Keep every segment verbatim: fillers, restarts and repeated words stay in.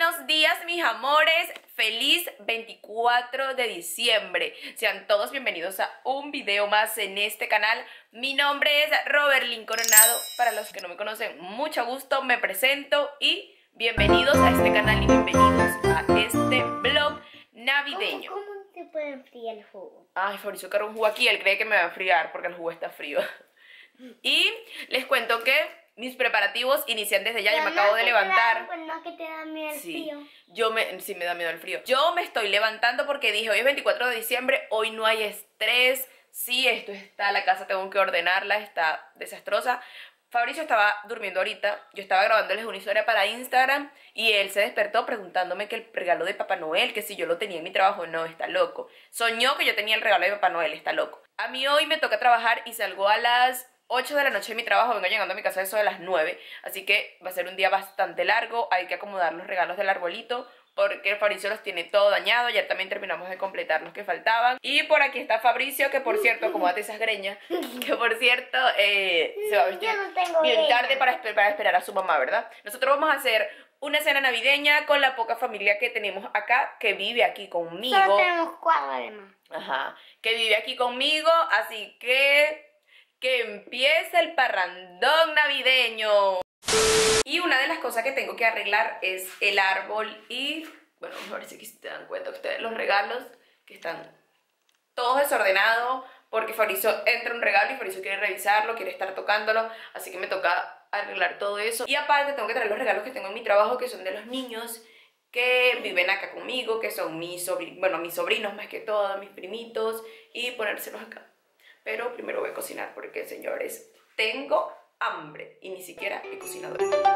buenos días, mis amores. Feliz veinticuatro de diciembre. Sean todos bienvenidos a un video más en este canal. Mi nombre es Roberlyn Coronado. Para los que no me conocen, mucho gusto, me presento y bienvenidos a este canal y bienvenidos a este vlog navideño. ¿Cómo, cómo se puede enfriar el jugo? Ay, Fabricio quiere un jugo aquí, él cree que me va a enfriar porque el jugo está frío. Y les cuento que mis preparativos inician desde ya. Yo me acabo de levantar. Pues no, que te da miedo el sí, frío. Yo me, sí, me da miedo el frío. Yo me estoy levantando porque dije, hoy es veinticuatro de diciembre, hoy no hay estrés. Sí, esto está, la casa tengo que ordenarla, está desastrosa. Fabricio estaba durmiendo ahorita, yo estaba grabándoles una historia para Instagram y él se despertó preguntándome que el regalo de Papá Noel, que si yo lo tenía en mi trabajo. No, está loco. Soñó que yo tenía el regalo de Papá Noel, está loco. A mí hoy me toca trabajar y salgo a las ocho de la noche de mi trabajo, vengo llegando a mi casa eso de las nueve, así que va a ser un día bastante largo. Hay que acomodar los regalos del arbolito porque Fabricio los tiene todo dañado. Ayer también terminamos de completar los que faltaban. Y por aquí está Fabricio, que por cierto, acomódate esas greñas, que por cierto eh, se va a vestir no bien tarde para, esper para esperar a su mamá, ¿verdad? Nosotros vamos a hacer una cena navideña con la poca familia que tenemos acá, que vive aquí conmigo. Solo tenemos cuatro además. Ajá, que vive aquí conmigo, así que que empiece el parrandón navideño. Y una de las cosas que tengo que arreglar es el árbol y, bueno, a ver si aquí se dan cuenta ustedes los regalos que están todos desordenados porque Fabricio entra un regalo y Fabricio quiere revisarlo, quiere estar tocándolo, así que me toca arreglar todo eso. Y aparte tengo que traer los regalos que tengo en mi trabajo, que son de los niños que viven acá conmigo, que son mis sobrinos, bueno, mis sobrinos más que todo, mis primitos, y ponérselos acá. Pero primero voy a cocinar porque, señores, tengo hambre y ni siquiera he cocinado.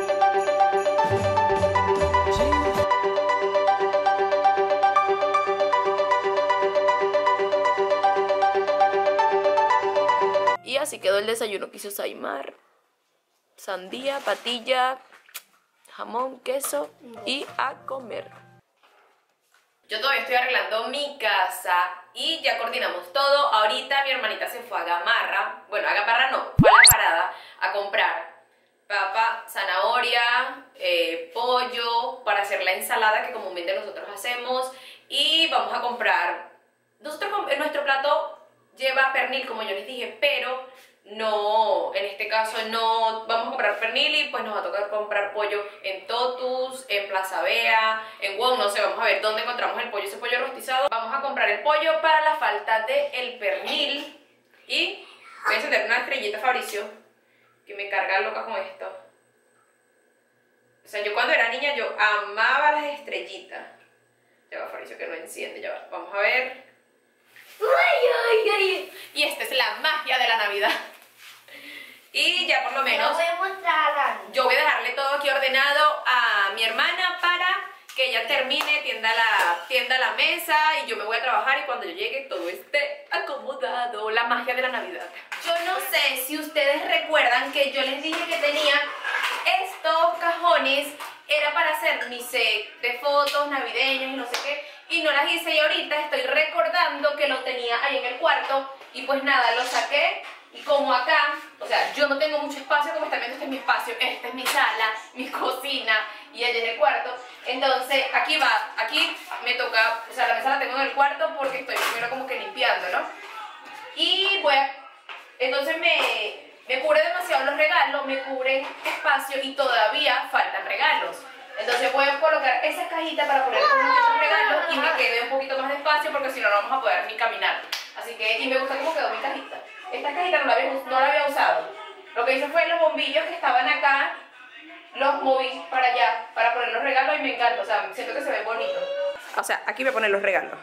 Y así quedó el desayuno que hizo Saimar. Sandía, patilla, jamón, queso y a comer. Yo todavía estoy arreglando mi casa y ya coordinamos todo. Ahorita mi hermanita se fue a Gamarra, bueno, a Gamarra no, fue a La Parada a comprar papa, zanahoria, eh, pollo para hacer la ensalada que comúnmente nosotros hacemos. Y vamos a comprar, nosotros nuestro plato lleva pernil, como yo les dije, pero no, en este caso no vamos a comprar pernil y pues nos va a tocar comprar pollo en Totus, en Plaza Vea, en Wow, no sé, vamos a ver dónde encontramos el pollo, ese pollo rostizado. Vamos a comprar el pollo para la falta del pernil y voy a encender una estrellita, Fabricio, que me carga loca con esto. O sea, yo cuando era niña yo amaba las estrellitas. Ya va, Fabricio, que no enciende, ya va, vamos a ver. Ay, ay, ay. Y esta es la magia de la Navidad. Y ya por lo menos No voy a mostrar. yo voy a dejarle todo aquí ordenado a mi hermana para que ella termine, tienda la, tienda la mesa y yo me voy a trabajar y cuando yo llegue todo esté acomodado. La magia de la Navidad. Yo no sé si ustedes recuerdan que yo les dije que tenía estos cajones, era para hacer mi set de fotos navideñas y no sé qué, y no las hice y ahorita estoy recordando que lo tenía ahí en el cuarto y pues nada, lo saqué. Y como acá, o sea, yo no tengo mucho espacio, como están viendo, este es mi espacio, esta es mi sala, mi cocina y allá es el cuarto. Entonces, aquí va, aquí me toca, o sea, la mesa la tengo en el cuarto porque estoy primero como que limpiando, ¿no? Y voy a, entonces me, me cubre demasiado los regalos, me cubren espacio y todavía faltan regalos. Entonces voy a colocar esa cajita para poner esos regalos y me quede un poquito más de espacio porque si no, no vamos a poder ni caminar. Así que, y me gusta cómo quedó mi cajita. Esta cajita no la, había, no la había usado. Lo que hice fue los bombillos que estaban acá, los moví para allá, para poner los regalos y me encanta. O sea, siento que se ve bonito. O sea, aquí voy a poner los regalos.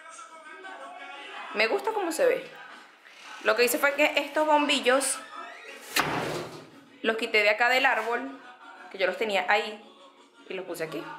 Me gusta cómo se ve. Lo que hice fue que estos bombillos los quité de acá del árbol, que yo los tenía ahí, y los puse aquí.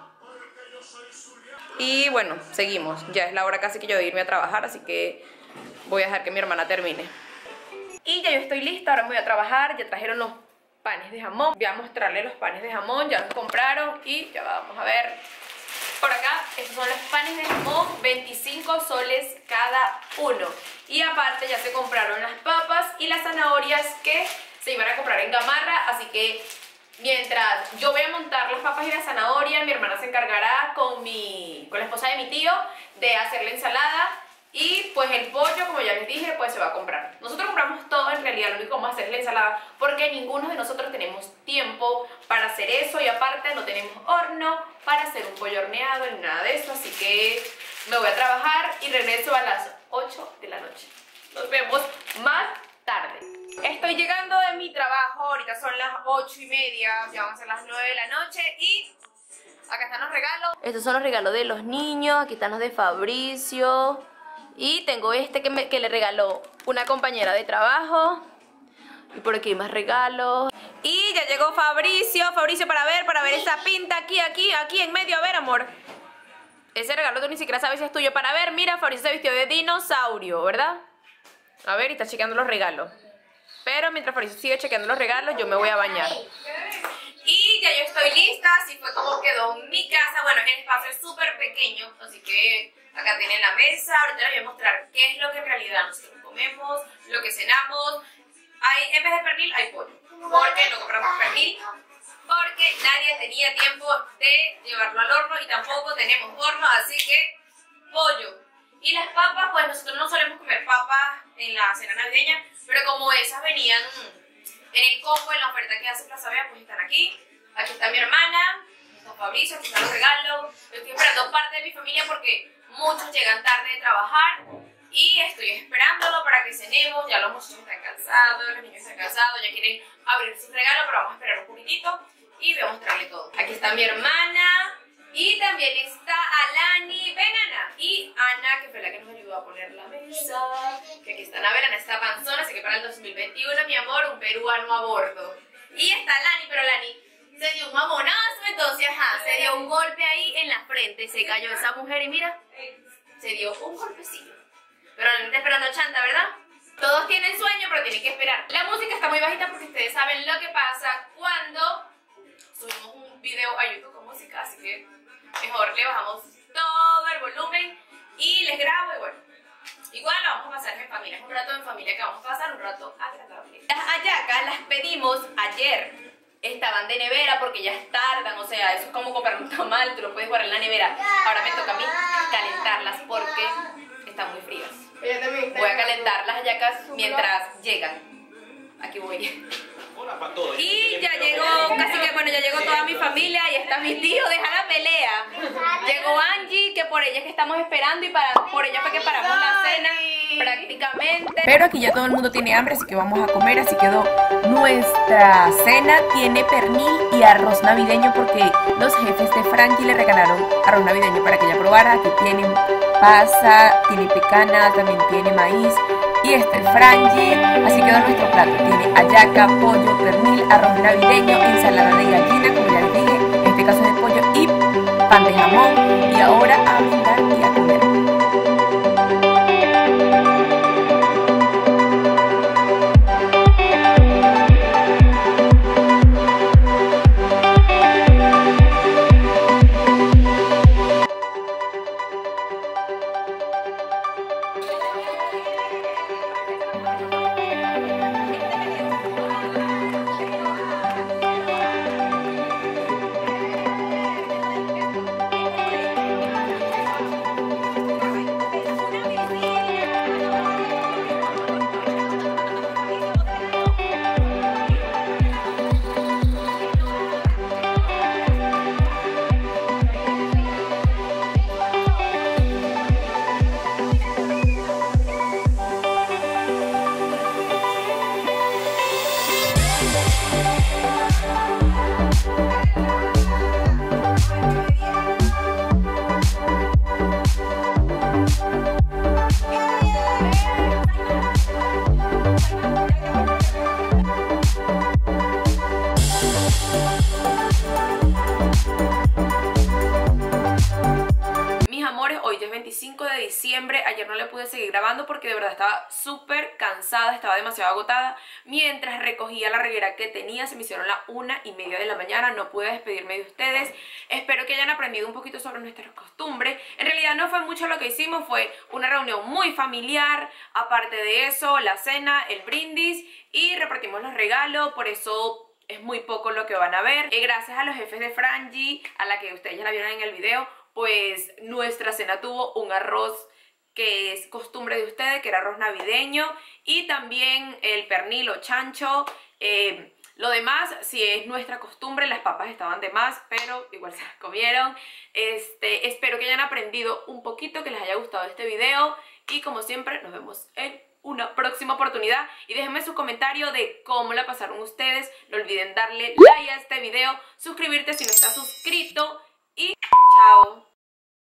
Y bueno, seguimos. Ya es la hora casi que yo de irme a trabajar, así que voy a dejar que mi hermana termine. Y ya yo estoy lista, ahora me voy a trabajar. Ya trajeron los panes de jamón. Voy a mostrarles los panes de jamón, ya los compraron y ya vamos a ver. Por acá, estos son los panes de jamón, veinticinco soles cada uno. Y aparte ya se compraron las papas y las zanahorias que se iban a comprar en Gamarra, así que mientras yo voy a montar las papas y la zanahoria, mi hermana se encargará con, mi, con la esposa de mi tío de hacer la ensalada. Y pues el pollo, como ya les dije, pues se va a comprar. Nosotros compramos todo en realidad, lo único que vamos a hacer es la ensalada porque ninguno de nosotros tenemos tiempo para hacer eso y aparte no tenemos horno para hacer un pollo horneado ni nada de eso. Así que me voy a trabajar y regreso a las ocho de la noche. Nos vemos más tarde. Estoy llegando de mi trabajo, ahorita son las ocho y media, ya van a ser las nueve de la noche y acá están los regalos. Estos son los regalos de los niños, aquí están los de Fabricio. Y tengo este que, me, que le regaló una compañera de trabajo. Y por aquí hay más regalos. Y ya llegó Fabricio. Fabricio, para ver, para ver esa pinta aquí, aquí, aquí en medio. A ver, amor. Ese regalo tú ni siquiera sabes si es tuyo. Para ver, mira, Fabricio se vistió de dinosaurio, ¿verdad? A ver, y está chequeando los regalos. Pero mientras Fabricio sigue chequeando los regalos, yo me voy a bañar. Y ya yo estoy lista, así fue como quedó mi casa. Bueno, el espacio es súper pequeño, así que acá tienen la mesa. Ahorita les voy a mostrar qué es lo que en realidad nosotros comemos, lo que cenamos. Hay, en vez de pernil, hay pollo. Porque no compramos pernil, porque nadie tenía tiempo de llevarlo al horno y tampoco tenemos horno, así que pollo. Y las papas, pues nosotros no solemos comer papas en la cena navideña, pero como esas venían en el combo, en la oferta que hace Plaza Vea, pues están aquí. Aquí está mi hermana, está Fabricio, aquí están los regalos. Estoy esperando parte de mi familia porque muchos llegan tarde de trabajar y estoy esperándolo para que cenemos. Ya los muchachos están cansados, los niños están cansados, ya quieren abrir sus regalos, pero vamos a esperar un poquitito y voy a mostrarle todo. Aquí está mi hermana y también está Alani. Ven, Ana. Y Ana, que fue la que nos ayudó a poner la mesa. Que aquí está Ana, Ana está panzona, así que para el dos mil veintiuno, mi amor, un peruano a bordo. Y está Lani, pero Lani se dio un mamonazo, entonces, ajá, se dio un golpe ahí en la frente, se cayó esa mujer y mira, se dio un golpecillo. Pero no está esperando chanta, ¿verdad? Todos tienen sueño, pero tienen que esperar. La música está muy bajita porque ustedes saben lo que pasa cuando subimos un video a YouTube con música, así que mejor le bajamos todo el volumen y les grabo y bueno, igual lo vamos a pasar en familia, es un rato en familia que vamos a pasar, un rato agradable. Las hallacas las pedimos ayer. Estaban de nevera porque ya tardan, o sea, eso es como comprar un tamal, tú lo puedes guardar en la nevera. Ahora me toca a mí calentarlas porque están muy frías. Voy a calentar las hallacas mientras llegan. Aquí voy. Y ya llegó, casi que bueno, ya llegó toda mi familia y está mi tío, deja la pelea. Llegó Angie, que por ella es que estamos esperando y para, por ella fue que paramos la cena prácticamente. Pero aquí ya todo el mundo tiene hambre, así que vamos a comer, así quedó nuestra cena. Tiene pernil y arroz navideño porque los jefes de Frankie le regalaron arroz navideño para que ella probara. Aquí tiene pasa, tiene pecana, también tiene maíz. Y este es Frankie, así quedó nuestro plato. Tiene hallaca, pollo, pernil, arroz navideño, ensalada de gallina, como ya les dije, en este caso de pollo, y pan de jamón. Y ahora a brindar y a comer. veinticinco de diciembre, ayer no le pude seguir grabando porque de verdad estaba súper cansada, estaba demasiado agotada. Mientras recogía la reguera que tenía, se me hicieron las una y media de la mañana, no pude despedirme de ustedes. Espero que hayan aprendido un poquito sobre nuestras costumbres. En realidad no fue mucho lo que hicimos, fue una reunión muy familiar. Aparte de eso, la cena, el brindis y repartimos los regalos, por eso es muy poco lo que van a ver. Eh, gracias a los jefes de Frangie, a la que ustedes ya la vieron en el video, pues nuestra cena tuvo un arroz que es costumbre de ustedes, que era arroz navideño, y también el pernil o chancho. Eh, lo demás, si es nuestra costumbre, las papas estaban de más, pero igual se las comieron. Este, espero que hayan aprendido un poquito, que les haya gustado este video, y como siempre nos vemos en una próxima oportunidad. Y déjenme su comentario de cómo la pasaron ustedes. No olviden darle like a este video, suscribirte si no estás suscrito, y chao.